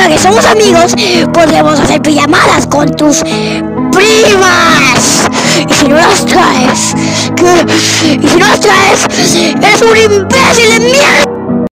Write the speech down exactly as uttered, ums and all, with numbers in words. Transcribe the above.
ahora que somos amigos, podremos hacer pijamadas con tus primas. Y si no las traes, ¿qué? Y si no las traes, eres un imbécil de mierda.